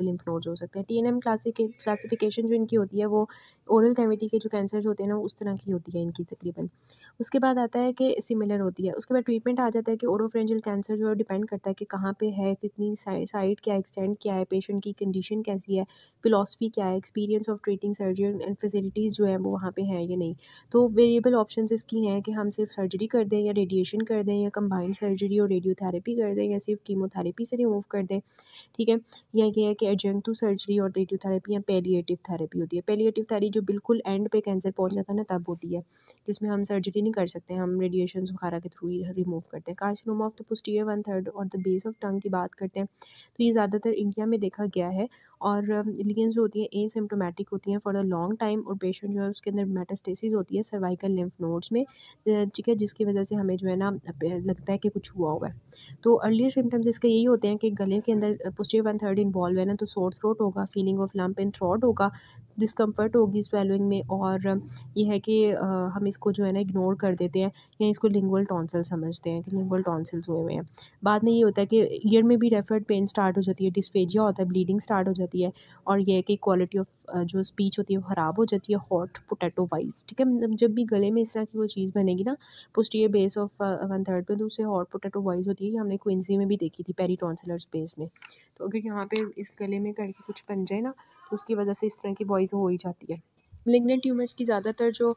सर्वाइकल लिम्फ नोड्स हो सकते हैं। TNM क्लासिफिकेशन जो इनकी होती है वो ओरल कैविटी के जो कैंसर्स होते हैं ना उस तरह की होती है इनकी तकरीबन। उसके बाद आता है कि सिमिलर होती है। उसके बाद ट्रीटमेंट आ जाता है कि ओरोफेरेंजियल कैंसर जो है डिपेंड करता है कि कहाँ पे है, कितनी साइट क्या है, एक्सटेंट क्या है, पेशेंट की कंडीशन कैसी है, फिलॉसफी क्या है, experience of treating surgeon and facilities जो है वो वहाँ पे हैं या नहीं। तो वेरिएबल ऑप्शंस इसकी हैं कि हम सिर्फ सर्जरी कर दें या रेडिएशन कर दें या कंबाइंड सर्जरी और रेडियोथेरेपी कर दें या सिर्फ कीमोथेरेपी से रिमूव कर दें, ठीक है। या ये है कि एडजंक्टिव सर्जरी और रेडियोथेरेपी या पैलिएटिव थेरेपी होती है। पैलिएटिव थेरेपी जो बिल्कुल एंड पे कैंसर पहुंच जाता है ना तब होती है, जिसमें हम सर्जरी नहीं कर सकते, हम रेडिएशन वगैरह के थ्रू ही रिमूव करते हैं। Carcinoma of the posterior one third और द बेस ऑफ टंग की बात करते हैं तो ये ज़्यादातर इंडिया में देखा गया है। और लीजन्स जो होती हैं एसिम्प्टोमेटिक होती हैं फॉर द लॉन्ग टाइम और पेशेंट जो है उसके अंदर मेटास्टेसिस होती है सर्वाइकल लिम्फ नोड्स में, ठीक है, जिसकी वजह से हमें जो है ना लगता है कि कुछ हुआ हुआ है। तो अर्लियर सिम्टम्स इसके यही होते हैं कि गले के अंदर पोस्टीरियर वन थर्ड इन्वॉल्व है ना, तो सोर थ्रोट होगा, feeling of lump in throat होगा, डिस्कम्फर्ट होगी स्वेलोइंग में, और ये है कि हम इसको जो है ना इग्नोर कर देते हैं या इसको लिंगुअल टॉन्सिल समझते हैं कि लिंगुअल टॉन्सिल्स हुए हुए हैं। बाद में ये होता है कि ईयर में भी रेफर्ड पेन स्टार्ट हो जाती है, डिस्फेजिया होता है, ब्लीडिंग स्टार्ट हो जाती है, और ये है कि क्वालिटी ऑफ जो स्पीच होती है वो ख़राब हो जाती है हॉट पोटैटो वाइज, ठीक है। मतलब जब भी गले में इस तरह की वो चीज़ बनेगी ना posterior base of one third पे, तो उससे हॉट पोटैटो वाइज होती है, कि हमने क्विंसी में भी देखी थी पेरीटॉन्सिलर स्पेस में। तो अगर यहाँ पे इस गले में करके कुछ बन जाए ना तो उसकी वजह से इस तरह की वॉइस हो ही जाती है। मेलिग्नेंट ट्यूमर्स की ज़्यादातर जो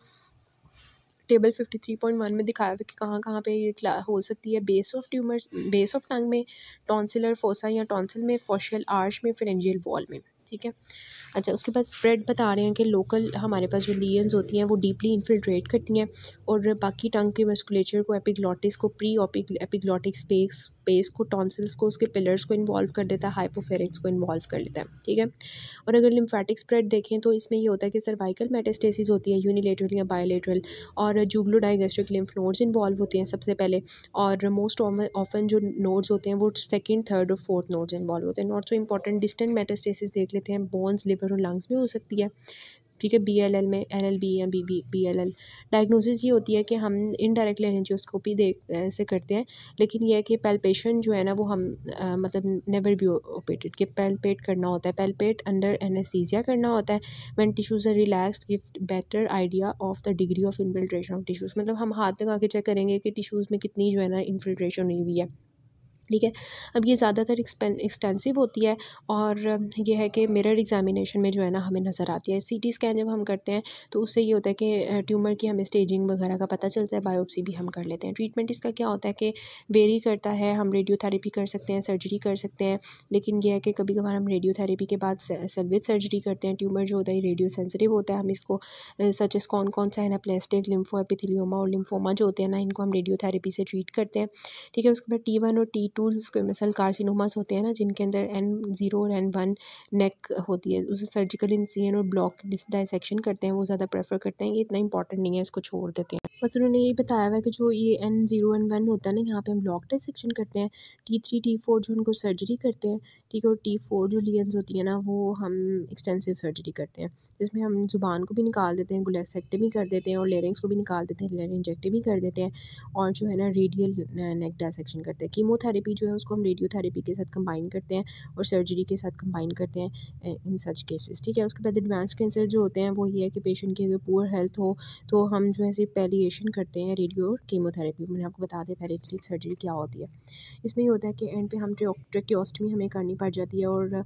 टेबल 53.1 में दिखाया हुआ है कि कहाँ-कहाँ पे ये हो सकती है। Base of tumours, base of tongue में, टॉन्सिलर फोसा या टॉन्सिल में, फॉशियल आर्च में, फेरेंजियल वॉल में, ठीक है। अच्छा, उसके बाद स्प्रेड बता रहे हैं कि लोकल हमारे पास जो लीजन्स होती हैं वो डीपली इन्फिल्ट्रेट करती हैं और बाकी टंग के मस्कुलेचर को, एपिग्लॉटिस को, प्री एपिग्लॉटिक स्पेस को, टॉन्सिल्स को, उसके पिलर्स को इन्वॉल्व कर देता है, हाइपोफेरिंक्स को इन्वॉल्व कर लेता है, ठीक है। और अगर लिम्फेटिक स्प्रेड देखें तो इसमें ये होता है कि सर्वाइकल मेटास्टेसिस होती है यूनिलेटरल या बायोलेटरल, और जूगलोडाइगेस्ट्रिक लिम्फ नोड्स इन्वॉल्व होते हैं सबसे पहले, और मोस्ट ऑफन जो नोड्स होते हैं वो सेकंड, थर्ड और फोर्थ नोड्स इन्वॉल्व होते हैं। Not so important distant metastasis देख लेते हैं, बोन्स, लिवर और लंग्स में हो सकती है, ठीक है। BLL में LLB या BLL। डायग्नोसिस ये होती है कि हम इनडायरेक्ट लेरेंजियोस्कोपी से करते हैं, लेकिन ये है कि पैल्पेशन जो है ना वो हम मतलब नेवर बी ओपेटेड, कि पैल्पेट करना होता है, पैल्पेट अंडर एनेस्थीसिया करना होता है, when tissues are relaxed give better idea of the degree of infiltration of tissues. मतलब हम हाथ लगा के चेक करेंगे कि टिश्यूज़ में कितनी जो है ना इन्फिल्ट्रेशन हुई हुई है, ठीक है। अब ये ज़्यादातर एक्सटेंसिव होती है, और ये है कि मिरर एग्जामिनेशन में जो है ना हमें नज़र आती है। CT स्कैन जब हम करते हैं तो उससे ये होता है कि ट्यूमर की हमें स्टेजिंग वगैरह का पता चलता है, बायोप्सी भी हम कर लेते हैं। ट्रीटमेंट इसका क्या होता है कि वेरी करता है, हम रेडियोथेरेपी कर सकते हैं, सर्जरी कर सकते हैं, लेकिन ये है कि कभी कभार हम रेडियोथेरेपी के बाद सल्वेज सर्जरी करते हैं। ट्यूमर जो होता है रेडियो सेंसिटिव होता है, हम इसको सच एस कौन सा एनाप्लास्टिक, लिम्फो एपिथेलियोमा और लिम्फोमा जो होते हैं ना, इनको हम रेडियोथेरेपी से ट्रीट करते हैं, ठीक है। उसके बाद T1 और T2 स्क्वेमस सेल कार्सिनोमास होते हैं ना, जिनके अंदर N0 और N1 नेक होती है, उसे सर्जिकल इंसिजन और ब्लॉक डिसडाइसेक्शन करते हैं, वो ज़्यादा प्रेफर करते हैं। ये इतना इंपॉर्टेंट नहीं है, इसको छोड़ देते हैं। बस उन्होंने यही बताया हुआ है कि जो ये N0 N1 होता है ना, यहाँ पे हम ब्लॉक डिसेक्शन करते हैं। T3 T4 जो उनको सर्जरी करते हैं, ठीक है। और T4 जो लीजन्स होती है ना वो हम एक्सटेंसिव सर्जरी करते हैं, जिसमें हम ज़ुबान को भी निकाल देते हैं, गुलेक्सेक्टमी कर देते हैं, और लेरिंग्स को भी निकाल देते हैं, लेरिंजेक्टमी कर देते हैं, और जो है ना रेडियल नेक डायसेक्शन करते हैं। कीमोथेरेपी जो है उसको हम रेडियोथेरेपी के साथ कंबाइन करते हैं और सर्जरी के साथ कंबाइन करते हैं इन सच केसेस, ठीक है। उसके बाद एडवांस कैंसर जो होते हैं वो ये है कि पेशेंट की अगर पुअर हेल्थ हो तो हम जो है सिर्फ पैलिएशन करते हैं, रेडियो और कीमोथेरेपी। मैंने आपको बता दें पैलिएटिव सर्जरी क्या होती है। इसमें ये होता है कि एंड पे हम ट्रेक्योस्टमी हमें करनी पड़ जाती है, और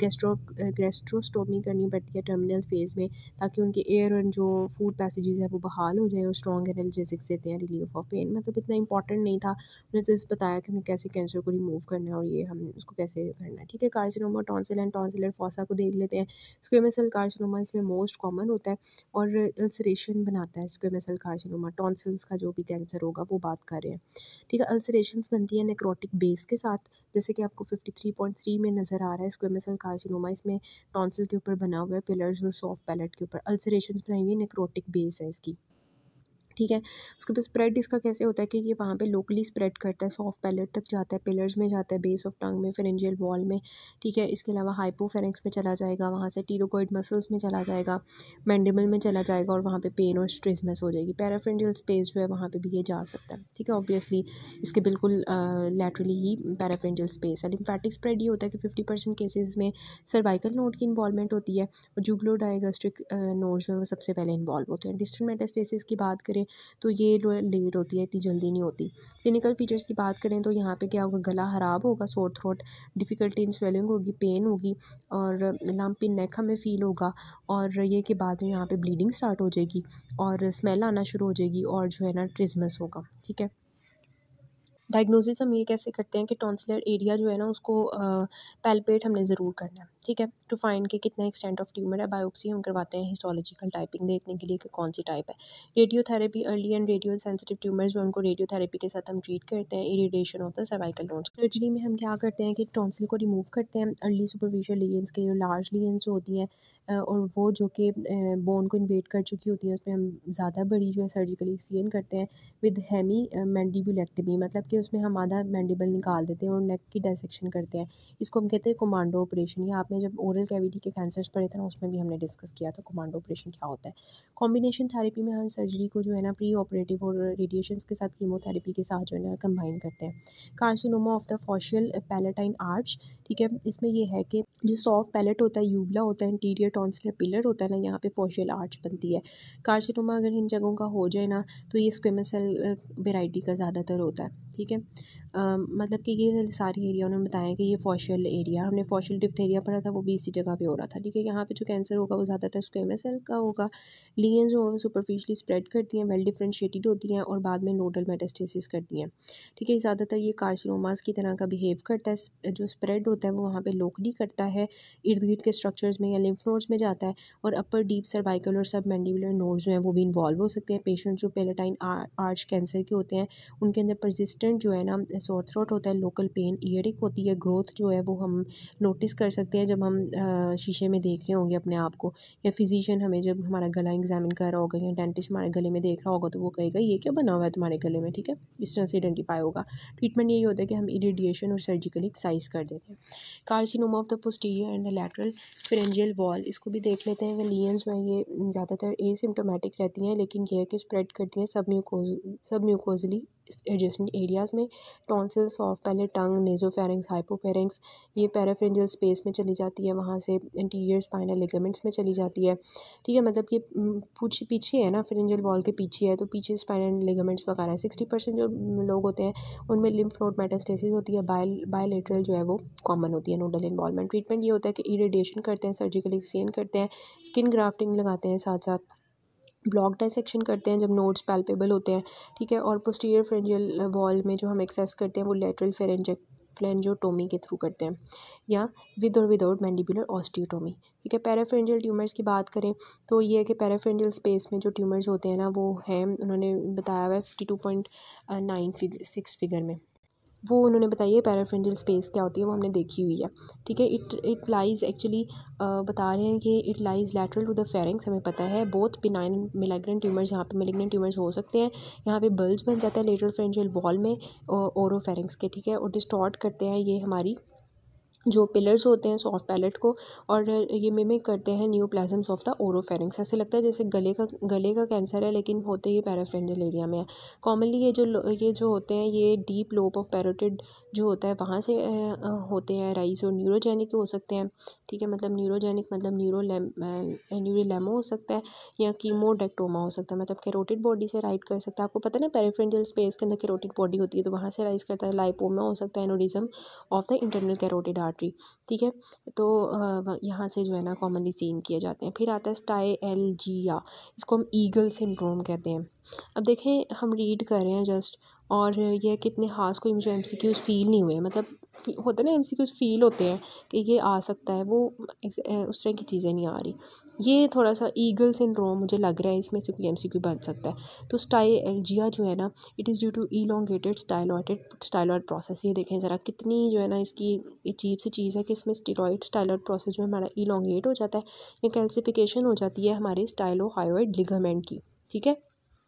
गैस्ट्रोस्टोमी करनी पड़ती है टर्मिनल फेज़ में, ताकि उनके एयर और जो फूड पैसेजेस है वो बहाल हो जाए, और स्ट्रॉन्ग एनाल्जेसिक्स देते हैं, रिलीफ ऑफ पेन। मतलब इतना इंपॉर्टेंट नहीं था, उन्होंने तो इस बताया कि हमें कैसे कैंसर को रिमूव करना है और ये हम उसको कैसे करना है, ठीक है। Carcinoma tonsil and tonsillar fossa को देख लेते हैं। स्क्वेमस सेल कार्सिनोमा इसमें मोस्ट कॉमन होता है और अल्सरेशन बनाता है। स्क्वेमस सेल कार्सिनोमा टॉन्सिल्स का जो भी कैंसर होगा वो बात कर रहे हैं, ठीक है। अल्सरेशंस बनती है नेक्रोटिक बेस के साथ, जैसे कि आपको 53.3 में नज़र आ रहा है। स्क्वेमस सेल कार्सिनोमा इसमें टॉन्सिल के ऊपर बना हुआ है, पिलर्स और सॉफ्ट पैलेट के ऊपर अल्सरेशंस बनाई हुई है, नेक्रोटिक बेस है इसकी, ठीक है। उसके बाद स्प्रेड इसका कैसे होता है कि ये वहाँ पे लोकली स्प्रेड करता है, सॉफ्ट पैलेट तक जाता है, पिलर्स में जाता है, बेस ऑफ टंग में, फेरेंजियल वॉल में, ठीक है। इसके अलावा हाइपोफेरेंक्स में चला जाएगा, वहाँ से टीरोकोइड मसल्स में चला जाएगा, मैंडिबल में चला जाएगा और वहाँ पे पेन और स्ट्रिज्मस हो जाएगी। पैराफेरेंजियल स्पेस जो है वहाँ पे भी ये जा सकता है, ठीक है। ऑब्वियसली इसके बिल्कुल लैटरली ही पैराफेरेंजियल स्पेस है। लिम्फेटिक स्प्रेड ये होता है कि 50% केसेस में सर्वाइकल नोड की इन्वॉल्वमेंट होती है और जुगलो डायगस्ट्रिक नोड्स में वो सबसे पहले इन्वॉल्व होते हैं। डिस्टल मेटास्टेसिस की बात करें तो ये लेट होती है, इतनी जल्दी नहीं होती। क्लिनिकल फीचर्स की बात करें तो यहाँ पे क्या होगा, गला ख़राब होगा, sore throat, difficulty in swelling होगी, पेन होगी और लंप इन नेक हमें फ़ील होगा और ये के बाद में यहाँ पे ब्लीडिंग स्टार्ट हो जाएगी और स्मेल आना शुरू हो जाएगी और जो है ना ट्रिज्मस होगा, ठीक है। डायग्नोसिस हम ये कैसे करते हैं कि टॉन्सिलर एरिया जो है ना उसको पैल्पेट हमने ज़रूर करना है, ठीक है, टू फाइंड कि कितना एक्सटेंट ऑफ ट्यूमर है। बायोप्सी हम करवाते हैं हिस्टोलॉजिकल टाइपिंग देखने के लिए कि कौन सी टाइप है। Radiotherapy early and radio sensitive tumours जो उनको रेडियोथेरेपी के साथ हम ट्रीट करते हैं। Irritation of the cervical nodes. Surgery में हम क्या करते हैं कि टॉन्सिल को रिमूव करते हैं। अर्ली सुपरफिशियल लीजन्स के लिए लार्ज लीजन्स जो होती हैं और वो जो कि बोन को इन्वेड कर चुकी होती हैं उसमें हम ज़्यादा बड़ी जो है सर्जिकली एक्ससिजन करते हैं विद हेमी मैंडिबुलेक्टमी, मतलब कि उसमें हम आधा मैंडिबल निकाल देते हैं और नेक की डायसेक्शन करते हैं। इसको हम कहते हैं कमांडो ऑपरेशन। या आपने जब ओरल कैविटी के कैंसर्स पढ़े थे ना उसमें भी हमने डिस्कस किया था कमांडो ऑपरेशन क्या होता है। कॉम्बिनेशन थेरेपी में हम सर्जरी को जो है ना प्री ऑपरेटिव और रेडिएशंस के साथ कीमोथेरेपी के साथ जो है ना कंबाइन करते हैं। Carcinoma of the faucial palatine arch, ठीक है, इसमें ये है कि जो सॉफ्ट पैलेट होता है, यूवला होता है, इंटीरियर टॉन्सिलर पिलर होता है ना, यहाँ पे फॉशियल आर्च बनती है। कार्सिनोमा अगर इन जगहों का हो जाए ना तो ये स्क्वेमस सेल वेराइटी का ज़्यादातर होता है, ठीक है। मतलब कि ये सारी एरिया उन्होंने बताया कि ये फॉशियल एरिया, हमने फॉशियल डिप्थेरिया पढ़ा था वो भी इसी जगह पे हो रहा था, ठीक है। यहाँ पे जो कैंसर होगा वो ज़्यादातर स्क्वेमस सेल का होगा। लीजन्स जो सुपरफिशियली स्प्रेड करती हैं, वेल डिफरेंशिएटेड होती हैं और बाद में नोडल मेटास्टेसिस करती हैं, ठीक है। ज़्यादातर ये कार्सिनोमास की तरह का बिहेव करता है। जो स्प्रेड होता है वो वहाँ पे लोकली करता है, इर्द गिर्द के स्ट्रक्चर्स में या लिम्फ नोड्स में जाता है और अपर डीप सर्वाइकल और सब मैंडिबुलर नोड्स जो हैं वो भी इन्वॉल्व हो सकते हैं। पेशेंट जो पैलेटाइन आर्च कैंसर के होते हैं उनके अंदर परसिस्टेंट जो है ना सोर थ्रोट होता है, लोकल पेन, ईयरिक होती है, ग्रोथ जो है वो हम नोटिस कर सकते हैं जब हम शीशे में देख रहे होंगे अपने आप को, या फिजिशियन हमें जब हमारा गला एग्जामिन कर रहा होगा या डेंटिस्ट हमारे गले में देख रहा होगा तो वो कहेगा ये क्या बना हुआ है तुम्हारे गले में, ठीक है। इस तरह से आइडेंटिफाई होगा। ट्रीटमेंट यही होता है कि हम इरिडिएशन और सर्जिकली एक्साइज कर देते हैं। Carcinoma of the posterior and the lateral pharyngeal wall, इसको भी देख लेते हैं। लीजन्स जो हैं ये ज़्यादातर एसिम्प्टोमेटिक रहती हैं लेकिन ये है कि स्प्रेड करती हैं सब म्यूकोजली एडजेसेंट एरियाज़ में। Tonsil, soft palate, tongue, nasopharynx, hypopharynx, ये पैराफेरेंजियल स्पेस में चली जाती है, वहाँ से इंटीरियर स्पाइनल लिगामेंट्स में चली जाती है, ठीक है। मतलब ये पीछे है ना, फेरेंजियल वॉल के पीछे है तो पीछे स्पाइनल लिगामेंट्स वगैरह है। 60% जो लोग होते हैं उनमें लिम्फ नोड मेटास्टेसिस होती है, बायलेटरल जो है वो कॉमन होती है नोडल इन्वॉल्वमेंट। ट्रीटमेंट ये होता है कि इरिडिएशन करते हैं, सर्जिकल एक्ससिजन करते हैं, स्किन ग्राफ्टिंग लगाते हैं, साथ साथ ब्लॉक डाइसेक्शन करते हैं जब नोड्स पैल्पेबल होते हैं, ठीक है। और पोस्टीरियर फेरेंजियल वॉल में जो हम एक्सेस करते हैं वो लेटरल फ्लेंजोटोमी के थ्रू करते हैं या विद और विदाउट मैंडिबुलर ऑस्टियोटोमी, ठीक है। पैराफेरेंजियल ट्यूमर्स की बात करें तो ये है कि पैराफेरेंजियल स्पेस में जो ट्यूमर्स होते हैं ना वो हैं, उन्होंने बताया हुआ है 52.96 फिगर में, वो उन्होंने बताई है पैराफेरेंजियल स्पेस क्या होती है वो हमने देखी हुई है, ठीक है। इट लाइज़ एक्चुअली बता रहे हैं कि it lies lateral to the pharynx, हमें पता है। बोथ बिनाइन मेलिग्नेंट ट्यूमर्स, यहाँ पे मेलिग्नेंट ट्यूमर्स हो सकते हैं, यहाँ पे बल्ज बन जाता है लेटरल फेरेंजियल वॉल में ओरोफेरिंग्स के, ठीक है। और डिस्टॉर्ट करते हैं ये हमारी जो पिलर्स होते हैं सॉफ्ट पैलेट को और ये मिमिक करते हैं न्यूप्लाज्म्स ऑफ द ओरोफेरिंक्स। ऐसे लगता है जैसे गले का कैंसर है लेकिन होते ही पैराफेरेंजियल एरिया में है। कॉमनली ये जो होते हैं ये डीप लोब ऑफ पैरोटिड जो होता है वहाँ से होते हैं राइज, और न्यूरोजेनिक हो सकते हैं, ठीक है। मतलब न्यूरोजेनिक मतलब न्यूरोलेमो हो सकता है या कीमोडेक्टोमा हो सकता है, मतलब कैरोटिड बॉडी से राइट कर सकता है। आपको पता है ना पैराफेरेंजियल स्पेस के अंदर कैरोटिड बॉडी होती है तो वहाँ से राइज करता है। लाइपोमा हो सकता है, aneurysm of the internal carotid artery, ठीक है। तो यहाँ से जो है ना कॉमनली सीन किए जाते हैं। फिर आता है स्टाइएल्जिया, इसको हम ईगल सिंड्रोम कहते हैं। अब देखें हम रीड कर रहे हैं जस्ट, और ये कितने खास कोई मुझे एमसीक्यूज फील नहीं हुए, मतलब होते ना एमसीक्यूज फील होते हैं कि ये आ सकता है, वो उस तरह की चीज़ें नहीं आ रही। ये थोड़ा सा ईगल सिंड्रोम मुझे लग रहा है इसमें से कोई एमसीक्यू बन सकता है। तो स्टाइएल्जिया जो है ना it is due to elongated styloid process. ये देखें ज़रा कितनी जो है ना इसकी अजीब सी चीज़ है कि इसमें स्टाइलॉइड प्रोसेस जो है हमारा इलोंगेट हो जाता है या कैल्सिफिकेशन हो जाती है हमारे स्टाइलोहायोइड लिगामेंट की, ठीक है।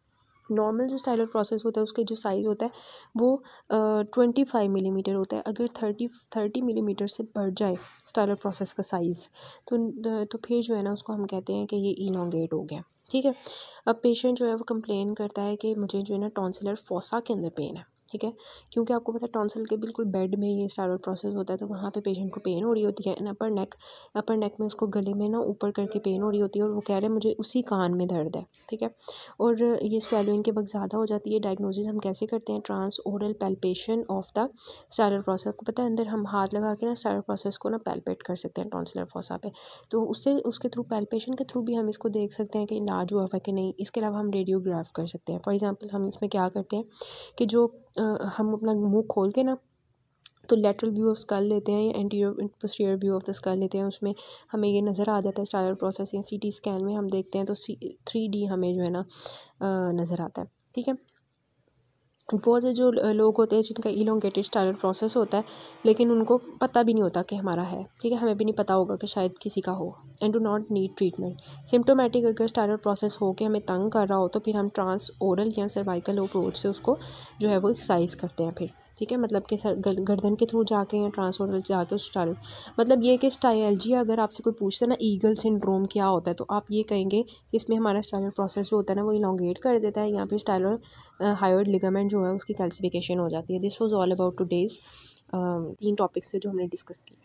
नॉर्मल जो स्टाइलर प्रोसेस होता है उसके जो साइज़ होता है वो 25 मिलीमीटर होता है। अगर 30 मिलीमीटर से बढ़ जाए स्टाइलर प्रोसेस का साइज़ तो फिर जो है ना उसको हम कहते हैं कि ये इलॉन्गेट हो गया, ठीक है। अब पेशेंट जो है वो कंप्लेन करता है कि मुझे जो है ना टॉन्सिलर फोसा के अंदर पेन है, ठीक है। क्योंकि आपको पता है टॉन्सिल के बिल्कुल बेड में ये स्टाइलर प्रोसेस होता है, तो वहाँ पे पेशेंट को पेन हो रही होती है। एंड अपर नेक में उसको गले में ना ऊपर करके पेन हो रही होती है, और वो कह रहे हैं मुझे उसी कान में दर्द है, ठीक है। और ये स्वेलोइंग के वक्त ज़्यादा हो जाती है। डायग्नोसिस हम कैसे करते हैं? Transoral palpation of the styloid process. को पता है अंदर हम हाथ लगा के ना स्टाइलर प्रोसेस को ना पैल्पेट कर सकते हैं टॉन्सिलर फोसा पे, तो उससे उसके थ्रू पैल्पेशन के थ्रू भी हम इसको देख सकते हैं कि इलाज हुआ है कि नहीं। इसके अलावा हम रेडियोग्राफ कर सकते हैं। फॉर एग्जांपल हम इसमें क्या करते हैं कि जो हम अपना मुंह खोल के ना तो लेटरल व्यू ऑफ स्कल लेते हैं या anterior posterior view of the skull लेते हैं, उसमें हमें ये नज़र आ जाता है स्टाइलर प्रोसेस। या सीटी स्कैन में हम देखते हैं तो 3D हमें जो है ना नज़र आता है, ठीक है। बहुत से जो लोग होते हैं जिनका इलोंगेटेड स्टाइलर प्रोसेस होता है, लेकिन उनको पता भी नहीं होता कि हमारा है, ठीक है। हमें भी नहीं पता होगा कि शायद किसी का हो, and do not need treatment. Symptomatic अगर स्टाइलर प्रोसेस हो के हमें तंग कर रहा हो तो फिर हम ट्रांस ओरल या सर्वाइकल अप्रोच से उसको जो है वो एक्सरसाइज करते हैं फिर, ठीक है। मतलब कि गर्दन के थ्रू जाके या ट्रांस ओरल जाके उस स्टाइलर, मतलब ये कि स्टाइलजी अगर आपसे कोई पूछता है ना ईगल सिंड्रोम क्या होता है, तो आप ये कहेंगे कि इसमें हमारा स्टाइलर प्रोसेस जो होता है ना वो इलोंगेट कर देता है, या फिर स्टाइलर हायोइड लिगामेंट जो है उसकी कैल्सिफिकेशन हो जाती है। This was all about today's 3 topics से जो हमने डिस्कस की।